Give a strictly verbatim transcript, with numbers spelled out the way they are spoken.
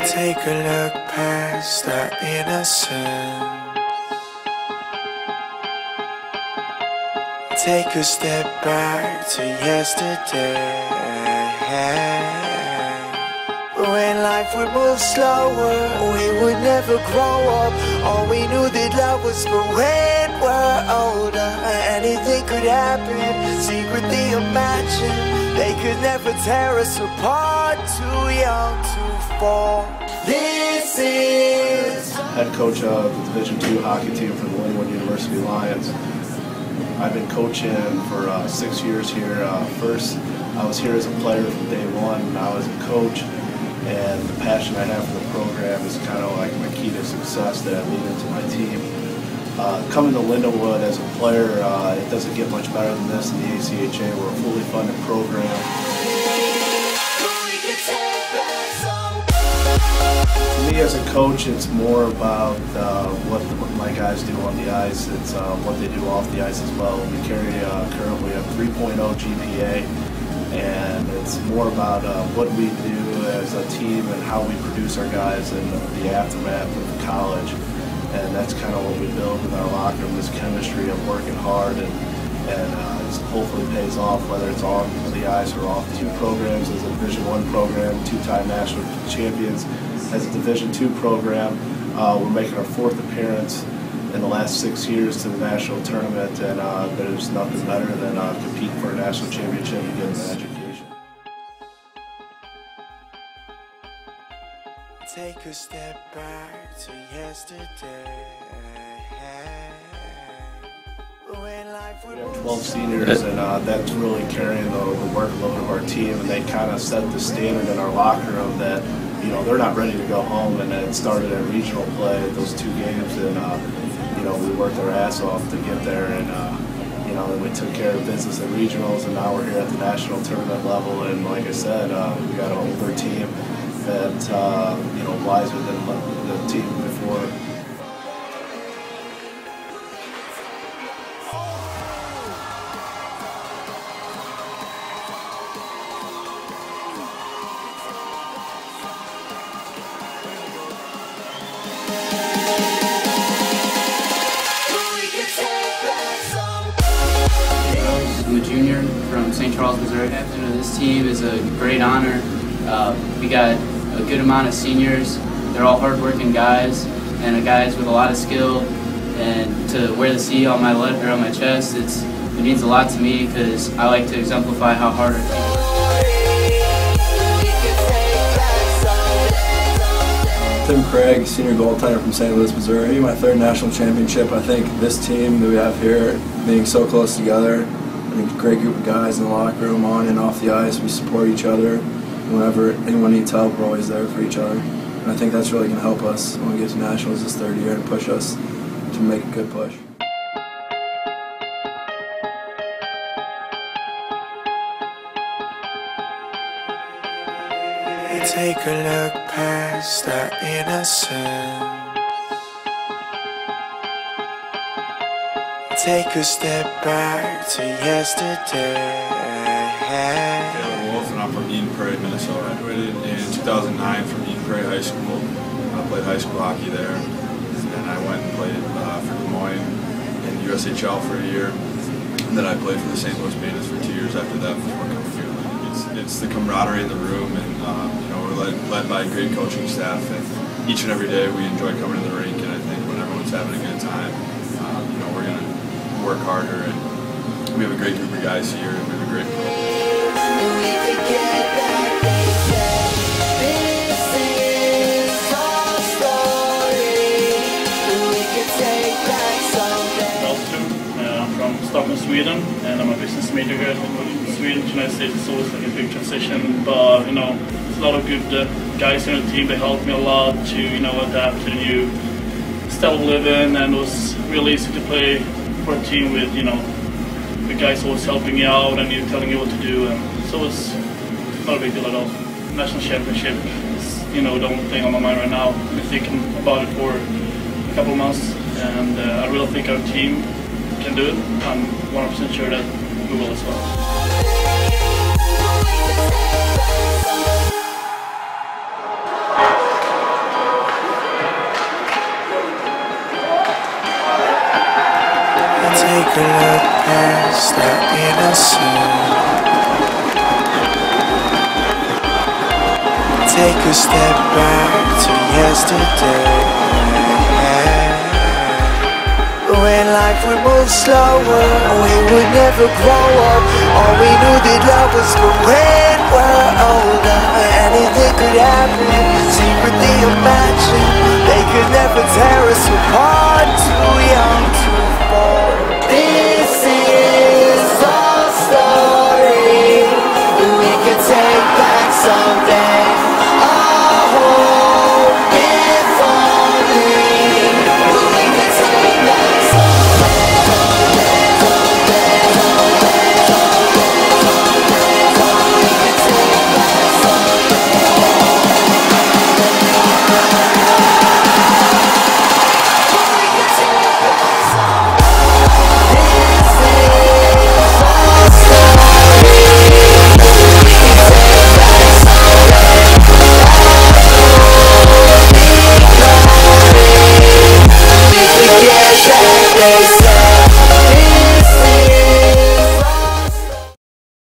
Take a look past our innocence. Take a step back to yesterday. When life would move slower, we would never grow up. All we knew that love was for when we're older. Anything could happen, secretly imagine. They could never tear us apart, too young to fall. This is head coach of the Division two hockey team for the Linwood University Lions. I've been coaching for uh, six years here. Uh, first, I was here as a player from day one. Now as a coach, and the passion I have for the program is kind of like my key to success that I lead into my team. Uh, coming to Lindenwood as a player, uh, it doesn't get much better than this in the A C H A. We're a fully funded program. For me as a coach, it's more about uh, what, the, what my guys do on the ice. It's uh, what they do off the ice as well. We carry uh, currently a three point oh G P A, and it's more about uh, what we do as a team and how we produce our guys in the aftermath of college. And that's kind of what we build in our locker room, this chemistry of working hard, and, and uh, it hopefully pays off, whether it's on the ice or off. Two programs as a Division one program, two-time national champions as a Division two program. Uh, we're making our fourth appearance in the last six years to the national tournament, and uh, there's nothing better than uh, competing for a national championship and getting an education. Take a step back to yesterday. We have twelve seniors, and uh, that's really carrying the, the workload of our team, and they kind of set the standard in our locker room that, you know, they're not ready to go home, and it started at regional play, those two games, and, uh, you know, we worked our ass off to get there, and, uh, you know, then we took care of business at regionals, and now we're here at the national tournament level, and like I said, uh, we got an older team that, uh, you know, wiser than the team before. I'm a junior from Saint Charles, Missouri. Captain of this team is a great honor. Uh, we got a good amount of seniors. They're all hard-working guys and guys with a lot of skill. And to wear the C on my left or on my chest, it's it means a lot to me because I like to exemplify how hard our team works. Tim Craig, senior goaltender from Saint Louis, Missouri. My third national championship. I think this team that we have here, being so close together, I think a great group of guys in the locker room, on and off the ice. We support each other. Whenever anyone needs help, we're always there for each other. And I think that's really going to help us when we get to nationals this third year and push us to make a good push. Take a look past our innocence. Take a step back to yesterday. Taylor Wolf, and I'm from Eden Prairie, Minnesota. I graduated in two thousand nine from Eden Prairie High School. I played high school hockey there, and then I went and played uh, for Des Moines in U S H L for a year. And then I played for the Saint Louis Bandits for two years after that before coming here. It's, it's the camaraderie in the room, and um, you know, we're led, led by a great coaching staff, and each and every day we enjoy coming to the rink. And I think when everyone's having a good time, um, you know, we're going to work harder, and we have a great group of guys here, and we have a great program. I'm from Stockholm, Sweden, and I'm a business major here. Sweden to United States is always like a big transition, but you know, there's a lot of good uh, guys in the team. They helped me a lot to, you know, adapt to the new style of living, and it was really easy to play for a team with, you know, the guys always helping you out and you telling you what to do, and so it's not a big deal at all. National championship is, you know, the only thing on my mind right now. I've been thinking about it for a couple of months, and uh, I really think our team can do it. I'm one hundred percent sure that we will as well. Take a look past that innocence. Take a step back to yesterday. When life would move slower, we would never grow up. All we knew that love was for when we're older. Anything could happen, secretly imagine. They could never tear us apart, too young to fall. This is our story, we could take back someday. Our home, if only we could take back someday.